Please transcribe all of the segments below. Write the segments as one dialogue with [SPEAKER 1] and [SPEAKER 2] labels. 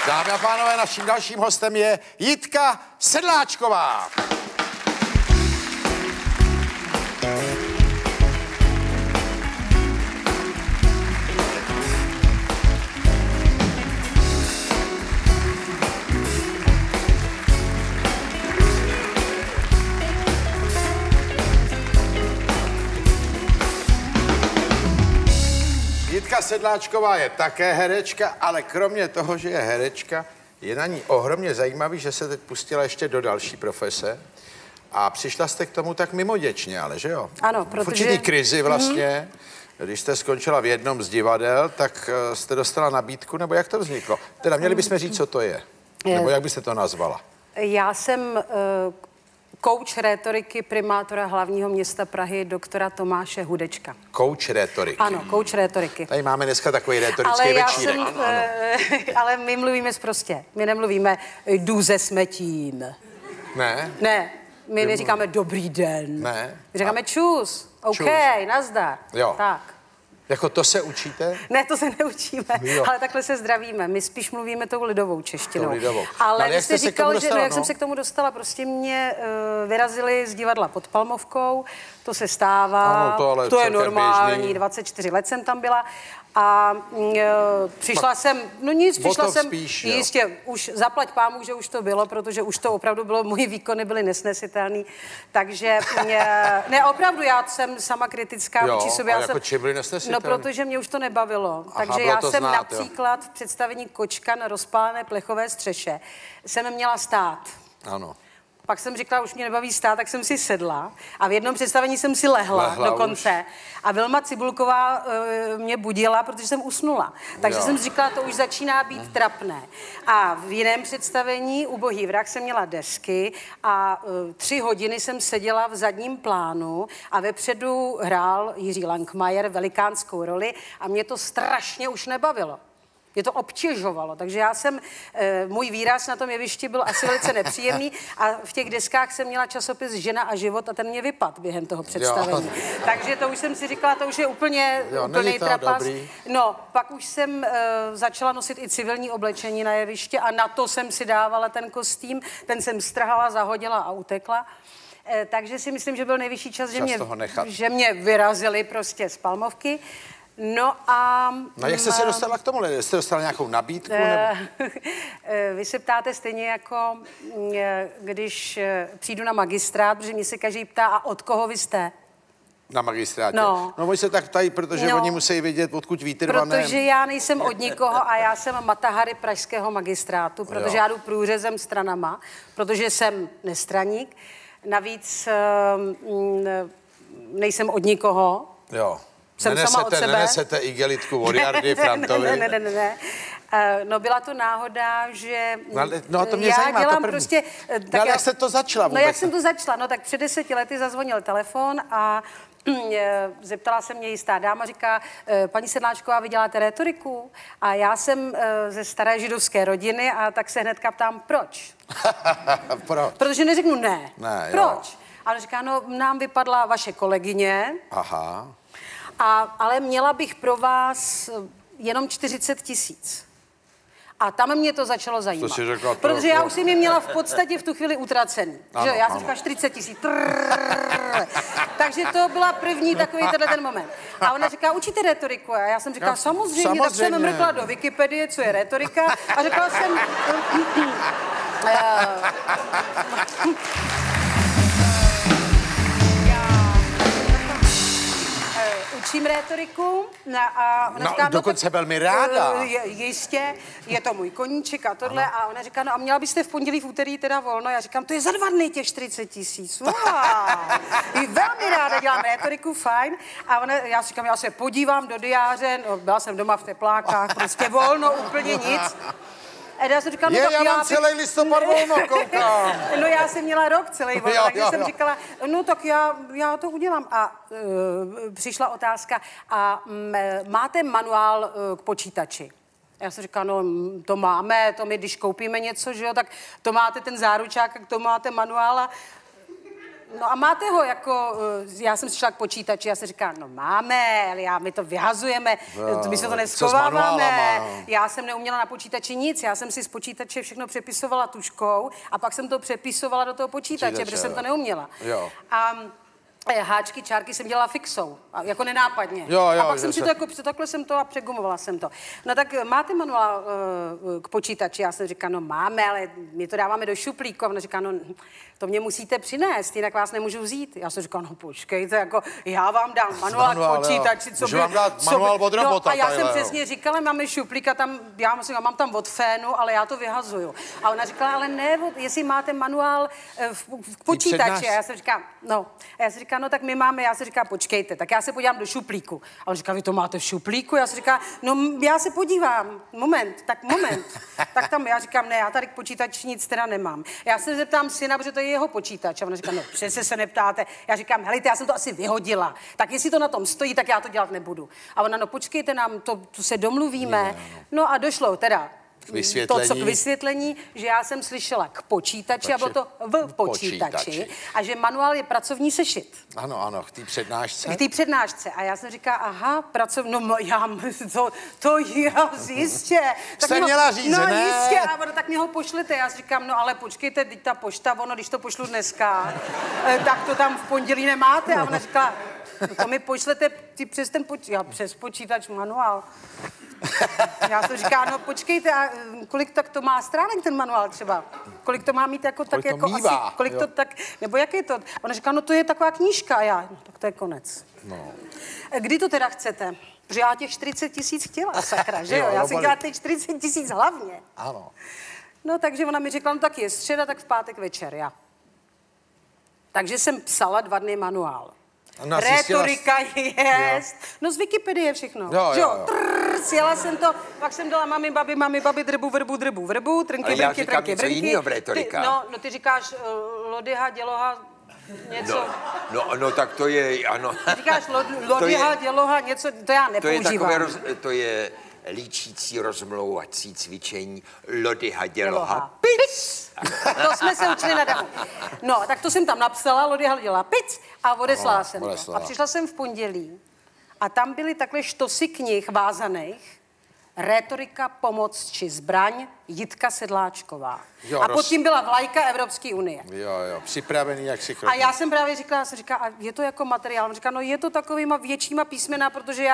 [SPEAKER 1] Dámy a pánové, naším dalším hostem je Jitka Sedláčková. Jitka Sedláčková je také herečka, ale kromě toho, že je herečka, je na ní ohromně zajímavý, že se teď pustila ještě do další profese. A přišla jste k tomu tak mimoděčně, ale že jo?
[SPEAKER 2] Ano, protože...
[SPEAKER 1] V určitý krizi vlastně, když jste skončila v jednom z divadel, tak jste dostala nabídku, nebo jak to vzniklo? Teda měli bychom říct, co to je. Nebo jak byste to nazvala?
[SPEAKER 2] Já jsem kouč rétoriky primátora hlavního města Prahy, doktora Tomáše Hudečka.
[SPEAKER 1] Kouč rétoriky.
[SPEAKER 2] Ano, kouč rétoriky.
[SPEAKER 1] Tady máme dneska takový rétorický večírek.
[SPEAKER 2] Ale my mluvíme sprostě. My nemluvíme jdu ze smetím.
[SPEAKER 1] Ne?
[SPEAKER 2] Ne, my neříkáme dobrý den.
[SPEAKER 1] Ne.
[SPEAKER 2] My říkáme čus. OK,
[SPEAKER 1] čus.
[SPEAKER 2] Nazdar.
[SPEAKER 1] Jo.
[SPEAKER 2] Tak.
[SPEAKER 1] Jako to se učíte?
[SPEAKER 2] Ne, to se neučíme,
[SPEAKER 1] jo.
[SPEAKER 2] Ale takhle se zdravíme. My spíš mluvíme tou lidovou češtinou.
[SPEAKER 1] Tou lidovou.
[SPEAKER 2] Ale
[SPEAKER 1] jak
[SPEAKER 2] jste říkal,
[SPEAKER 1] dostala,
[SPEAKER 2] jak jsem se k tomu dostala, prostě mě vyrazili z divadla pod Palmovkou, to se stává,
[SPEAKER 1] Ano,
[SPEAKER 2] to je normální,
[SPEAKER 1] běžný.
[SPEAKER 2] 24 let jsem tam byla a přišla jsem, no nic, přišla jsem,
[SPEAKER 1] spíš,
[SPEAKER 2] jistě, už zaplať pámu, že už to bylo, protože už to opravdu bylo, moje výkony byly nesnesitelný, takže ne, opravdu, já jsem sama kritická vůči sobě.
[SPEAKER 1] Jo, jako čím byly nesnesitelný?
[SPEAKER 2] No, protože mě už to nebavilo.
[SPEAKER 1] Aha,
[SPEAKER 2] takže já jsem
[SPEAKER 1] znát,
[SPEAKER 2] například v představení Kočka na rozpálené plechové střeše jsem měla stát.
[SPEAKER 1] Ano.
[SPEAKER 2] Pak jsem říkala, už mě nebaví stát, tak jsem si sedla a v jednom představení jsem si lehla dokonce. A Vilma Cibulková mě budila, protože jsem usnula. Takže jsem si říkala, to už začíná být trapné. A v jiném představení Ubohý vrah jsem měla desky a 3 hodiny jsem seděla v zadním plánu a vepředu hrál Jiří Langmajer velikánskou roli a mě to strašně už nebavilo. Mě to obtěžovalo, takže já jsem, můj výraz na tom jevišti byl asi velice nepříjemný a v těch deskách jsem měla časopis Žena a život a ten mě vypadl během toho představení. Takže to už jsem si říkala, to už je úplný trapas. No, pak už jsem začala nosit i civilní oblečení na jeviště a na to jsem si dávala ten kostým, ten jsem strhala, zahodila a utekla. Takže si myslím, že byl nejvyšší čas, že mě vyrazili prostě z Palmovky. No a...
[SPEAKER 1] No jak jste se dostala k tomu? Jste dostala nějakou nabídku? Nebo...
[SPEAKER 2] Vy se ptáte stejně jako, když přijdu na magistrát, protože mě se každý ptá, a od koho vy jste?
[SPEAKER 1] Na magistrátě? No oni se tak ptají, protože oni musí vědět, odkud výtrvané.
[SPEAKER 2] Protože já nejsem od nikoho a já jsem Matahari pražského magistrátu, protože já jdu průřezem stranama, protože jsem nestraník. Navíc nejsem od nikoho.
[SPEAKER 1] Jo.
[SPEAKER 2] Jsem sama od sebe.
[SPEAKER 1] Nenesete igelitku od Jardy Frantovi?
[SPEAKER 2] Ne. No byla to náhoda, že
[SPEAKER 1] no to mě
[SPEAKER 2] já
[SPEAKER 1] zajímá,
[SPEAKER 2] dělám
[SPEAKER 1] to
[SPEAKER 2] prostě...
[SPEAKER 1] Tak ale jak jste to začala vůbec?
[SPEAKER 2] No jak jsem to začala? No tak před 10 lety zazvonil telefon a zeptala se mě jistá dáma, říká, paní Sedláčková, vy děláte rétoriku? A já jsem ze staré židovské rodiny a tak se hnedka ptám, proč?
[SPEAKER 1] Proč?
[SPEAKER 2] Protože neřeknu ne. Proč?
[SPEAKER 1] Jo.
[SPEAKER 2] A on říká, no nám vypadla vaše kolegyně.
[SPEAKER 1] Aha.
[SPEAKER 2] Ale měla bych pro vás jenom 40 000. A tam mě to začalo zajímat.
[SPEAKER 1] To si řekla,
[SPEAKER 2] protože já už jsem je měla v podstatě v tu chvíli utracený. Ano, že? Já jsem říkala 40 000. Takže to byla první takový ten moment. A ona říká, učíte rétoriku? A já jsem říkala, samozřejmě. Tak jsem mrkla do Wikipedie, co je rétorika. A řekla jsem... Učím rétoriku a ona říká,
[SPEAKER 1] dokonce velmi ráda.
[SPEAKER 2] Jistě, je to můj koníček a tohle. A ona říká, no a měla byste v pondělí, v úterý teda volno. Já říkám, to je za 2 dny těch 40 000. Velmi ráda dělám rétoriku, fajn. A já si říkám, já se podívám do diáře, no, byla jsem doma v teplákách, prostě volno, úplně nic. A já jsem říkala, no
[SPEAKER 1] já mám celý listopad volno, koukám.
[SPEAKER 2] No já jsem měla rok celý volno, takže jsem říkala, no tak já to udělám. A přišla otázka, a máte manuál k počítači? Já jsem říkala, no to máme, to my, když koupíme něco, že jo, tak to máte ten záručák, tak to máte manuál a No a máte ho jako, já jsem šla k počítači, já jsem říkala, no máme, ale my to vyhazujeme, my se to neschováváme. Já jsem neuměla na počítači nic, já jsem si z počítače všechno přepisovala tužkou a pak jsem to přepisovala do toho počítače, protože jsem to neuměla.
[SPEAKER 1] Jo.
[SPEAKER 2] A háčky, čárky jsem dělala fixou, jako nenápadně.
[SPEAKER 1] Jo,
[SPEAKER 2] a pak jsem si to jako, takhle jsem to a přegumovala jsem to. No tak máte manuál k počítači? Já jsem říkala, no máme, ale my to dáváme do šuplíku. A ona říká, no to mě musíte přinést, jinak vás nemůžu vzít. Já jsem říkala, no počkejte, jako já vám dám manuál k počítači.
[SPEAKER 1] Co by, vám dát manuál od robota.
[SPEAKER 2] No, a já jsem přesně říkala, máme šuplík a tam, já mám tam od fénu, ale já to vyhazuju. A ona říkala, ale ne, jestli máte manuál k počítači. A já jsem říkala, no. A já jsem říkala, no tak my máme, já se říká, počkejte, tak já se podívám do šuplíku. A on říká, vy to máte v šuplíku? Já se říká, no já se podívám, moment. Tak tam já říkám, ne, já tady k počítači nic teda nemám. Já se zeptám syna, protože to je jeho počítač. A ona říká, no přece se neptáte. Já říkám, helejte, já jsem to asi vyhodila. Tak jestli to na tom stojí, tak já to dělat nebudu. A ona, no počkejte nám, to se domluvíme. No a došlo teda. K vysvětlení, že já jsem slyšela k počítači a bylo to v počítači a že manuál je pracovní sešit.
[SPEAKER 1] Ano, k té přednášce.
[SPEAKER 2] K té přednášce. A já jsem říkala, aha, no já, to jistě.
[SPEAKER 1] Jste měla říct,
[SPEAKER 2] no,
[SPEAKER 1] ne?
[SPEAKER 2] Jistě, a tak mě ho pošlete. Já si říkám, no ale počkejte, teď ta pošta, když to pošlu dneska, tak to tam v pondělí nemáte. A ona říkala, to mi pošlete přes počítač manuál. Já jsem říkala, no počkejte, a kolik tak to má stránek ten manuál třeba? Kolik to má mít jako tak jako
[SPEAKER 1] mívá,
[SPEAKER 2] asi, kolik to tak, nebo jak je to? Ona říká, no to je taková knížka a já, no tak to je konec.
[SPEAKER 1] No.
[SPEAKER 2] Kdy to teda chcete? Že já těch 40 000 chtěla, sakra, že jo? Já jsem chtěla těch 40 000 hlavně.
[SPEAKER 1] Ano.
[SPEAKER 2] No takže ona mi řekla, no tak je středa, tak v pátek večer, já. Takže jsem psala 2 dny manuál. Rétorika jest. No z Wikipedie všechno.
[SPEAKER 1] Jo.
[SPEAKER 2] Sjela jsem to, pak jsem dala mami, babi, drbu, trnky, brnky.
[SPEAKER 3] Co jinýho v rétorika?
[SPEAKER 2] No ty říkáš lodyha, děloha, něco.
[SPEAKER 3] No tak to je, ano.
[SPEAKER 2] Ty říkáš lodyha, děloha, něco, to já nepoužívám.
[SPEAKER 3] To je líčící, rozmlouvací cvičení lodyha, děloha, pic.
[SPEAKER 2] To jsme se učili na damu. No, tak to jsem tam napsala, lodyha, děloha, pic a odeslala jsem to. A přišla jsem v pondělí a tam byly takhle štosy knih vázaných. Rétorika, pomoc či zbraň, Jitka Sedláčková. A pod tím byla vlajka Evropské unie.
[SPEAKER 1] Jo, připravený jak si chrotí.
[SPEAKER 2] A já jsem právě říkala, a je to jako materiál? On říká, no je to takovýma většíma písmena, protože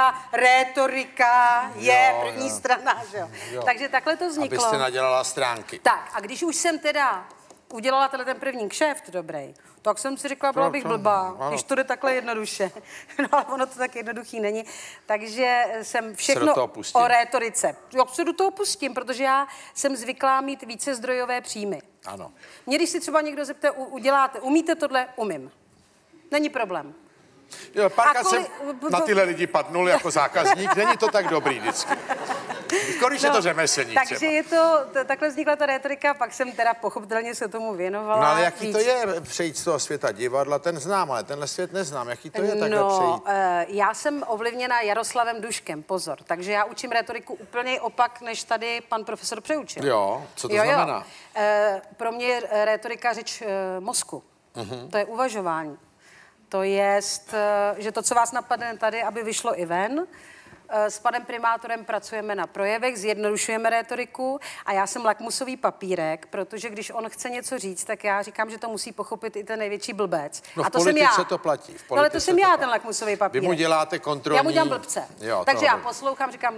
[SPEAKER 2] rétorika je první strana, že jo. Takže takhle to vzniklo.
[SPEAKER 1] Abyste nadělala stránky.
[SPEAKER 2] Tak, a když už jsem teda udělala ten první kšeft dobrý, tak jsem si řekla, byla bych blbá, když to jde takhle jednoduše. No ale ono to tak jednoduchý není. Takže jsem všechno o rétorice. Se do toho pustím, protože já jsem zvyklá mít více zdrojové příjmy.
[SPEAKER 1] Ano.
[SPEAKER 2] Mě, když si třeba někdo zeptá, umíte tohle? Umím. Není problém.
[SPEAKER 1] Jo, párkrát jsem na tyhle lidi padnul jako zákazník, není to tak dobrý vždycky. Když je to řemeslník.
[SPEAKER 2] Takže takhle vznikla ta rétorika, pak jsem teda pochopitelně se tomu věnovala.
[SPEAKER 1] No ale jaký to je přejít z toho světa divadla, ten znám, ale tenhle svět neznám. Jaký to je takhle přejít?
[SPEAKER 2] Já jsem ovlivněna Jaroslavem Duškem, pozor. Takže já učím rétoriku úplně opak, než tady pan profesor přeučil.
[SPEAKER 1] Jo, co to znamená?
[SPEAKER 2] Pro mě je rétorika řeč mozku. To je uvažování. To je, že to, co vás napadne tady, aby vyšlo i ven. S panem primátorem pracujeme na projevech, zjednodušujeme rétoriku a já jsem lakmusový papírek, protože když on chce něco říct, tak já říkám, že to musí pochopit i ten největší blbec.
[SPEAKER 1] No
[SPEAKER 2] a to
[SPEAKER 1] jsem já.
[SPEAKER 2] To
[SPEAKER 1] platí.
[SPEAKER 2] Ale to jsem já, ten lakmusový papírek.
[SPEAKER 1] Vy mu děláte kontrolní...
[SPEAKER 2] Já mu dělám blbce. Jo, takže já poslouchám, říkám,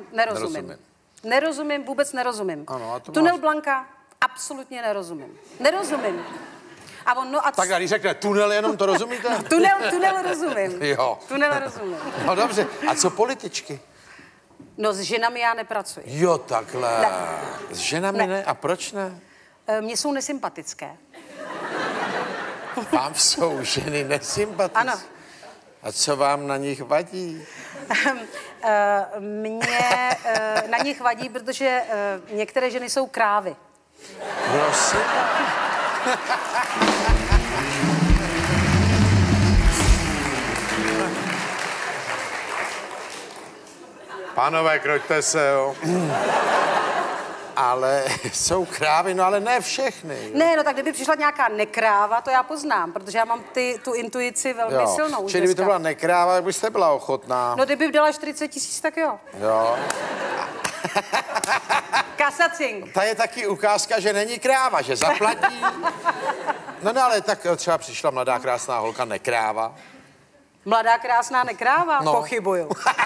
[SPEAKER 2] nerozumím, vůbec nerozumím.
[SPEAKER 1] Ano,
[SPEAKER 2] Tunel Blanka, absolutně nerozumím. A on,
[SPEAKER 1] tak když řekne tunel, jenom to rozumíte?
[SPEAKER 2] No, tunel rozumím.
[SPEAKER 1] Jo.
[SPEAKER 2] Tunel rozumím.
[SPEAKER 1] No dobře, a co političky?
[SPEAKER 2] No s ženami já nepracuji.
[SPEAKER 1] Jo, takhle.
[SPEAKER 2] Ne.
[SPEAKER 1] S ženami ne? A proč ne?
[SPEAKER 2] Mně jsou nesympatické.
[SPEAKER 1] Vám jsou ženy nesympatické?
[SPEAKER 2] Ano.
[SPEAKER 1] A co vám na nich vadí?
[SPEAKER 2] Mně na nich vadí, protože některé ženy jsou krávy.
[SPEAKER 1] Prosím. Pánové, kroďte se, jo. Ale jsou krávy, no ale ne všechny. Jo.
[SPEAKER 2] Ne, no tak kdyby přišla nějaká nekráva, to já poznám, protože já mám tu intuici velmi silnou.
[SPEAKER 1] Čili kdyby to byla nekráva, tak byste byla ochotná.
[SPEAKER 2] No kdyby dala 40 000, tak jo.
[SPEAKER 1] Jo.
[SPEAKER 2] Kasacing.
[SPEAKER 1] Ta je taky ukázka, že není kráva, že zaplatí. No ale tak třeba přišla mladá krásná holka nekráva.
[SPEAKER 2] Mladá krásná nekráva? No. Pochybuju.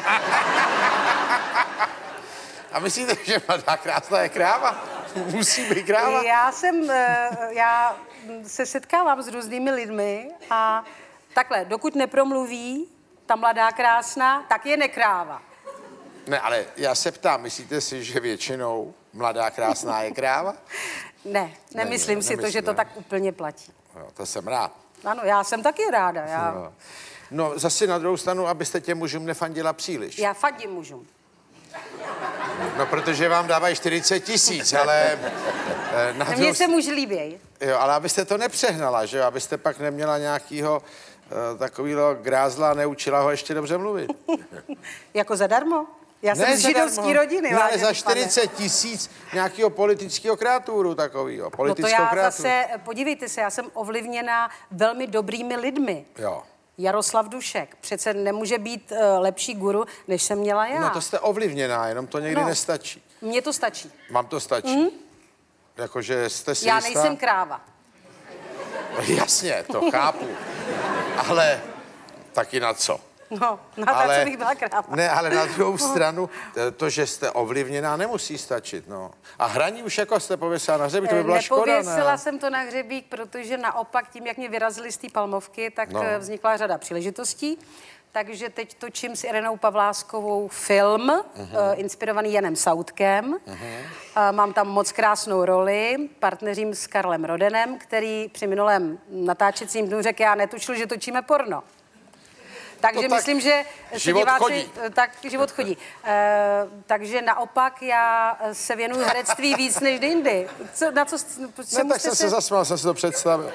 [SPEAKER 1] A myslíte, že mladá krásná je kráva? Musí být kráva?
[SPEAKER 2] Já se setkávám s různými lidmi a takhle, dokud nepromluví ta mladá krásná, tak je nekráva.
[SPEAKER 1] Ne, ale já se ptám, myslíte si, že většinou mladá krásná je kráva?
[SPEAKER 2] Ne, nemyslím si to, že to tak úplně platí.
[SPEAKER 1] Jo, to jsem rád.
[SPEAKER 2] Ano, já jsem taky ráda.
[SPEAKER 1] No zase na druhou stranu, abyste těm mužům nefandila příliš.
[SPEAKER 2] Já fandím mužům.
[SPEAKER 1] No, protože vám dávají 40 000, ale...
[SPEAKER 2] Mně se muži líběj.
[SPEAKER 1] Jo, ale abyste to nepřehnala, že jo? Abyste pak neměla nějakýho takovýho grázla a neučila ho ještě dobře mluvit.
[SPEAKER 2] Jako zadarmo? Já jsem z židovský rodiny.
[SPEAKER 1] No, ale za 40 000 nějakého politického kreaturu takovýho.
[SPEAKER 2] No to já zase, podívejte se, já jsem ovlivněna velmi dobrými lidmi.
[SPEAKER 1] Jo.
[SPEAKER 2] Jaroslav Dušek. Přece nemůže být lepší guru, než jsem měla já.
[SPEAKER 1] No to jste ovlivněná, jenom to někdy nestačí.
[SPEAKER 2] Mně to stačí.
[SPEAKER 1] Vám to stačí? Jakože jste si
[SPEAKER 2] já
[SPEAKER 1] jistá?
[SPEAKER 2] Nejsem kráva.
[SPEAKER 1] Jasně, to chápu. Ale taky na co?
[SPEAKER 2] No, na co bych byla kráva.
[SPEAKER 1] Ne, ale na druhou stranu, to, že jste ovlivněná, nemusí stačit, no. A hraní už jako jste pověsila na hřebík, to by byla škoda, ne?
[SPEAKER 2] Nepověsila jsem to na hřebík, protože naopak tím, jak mě vyrazili z té Palmovky, tak vznikla řada příležitostí. Takže teď točím s Irenou Pavláskovou film, inspirovaný Janem Sautkem. Mám tam moc krásnou roli, partneřím s Karlem Rodenem, který při minulém natáčecím dnu řekl, já netušil, že točíme porno. Takže myslím, že
[SPEAKER 1] život chodí.
[SPEAKER 2] Tak život chodí. Takže naopak já se věnuju herectví víc než jindy. Tak
[SPEAKER 1] jsem se zasmál, jsem si to představil.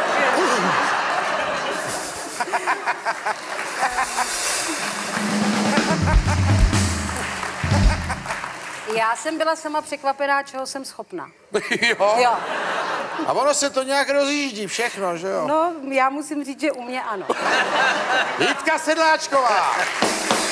[SPEAKER 2] Já jsem byla sama překvapená, čeho jsem schopna.
[SPEAKER 1] Jo. A ono se to nějak rozjíždí všechno, že jo?
[SPEAKER 2] No, já musím říct, že u mě ano.
[SPEAKER 1] Jitka Sedláčková.